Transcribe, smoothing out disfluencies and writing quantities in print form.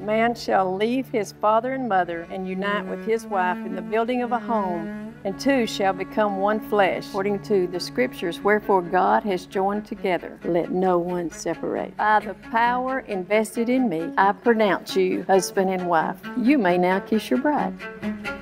Man shall leave his father and mother and unite with his wife in the building of a home, and two shall become one flesh, according to the Scriptures. Wherefore God has joined together, let no one separate. By the power invested in me, I pronounce you husband and wife. You may now kiss your bride.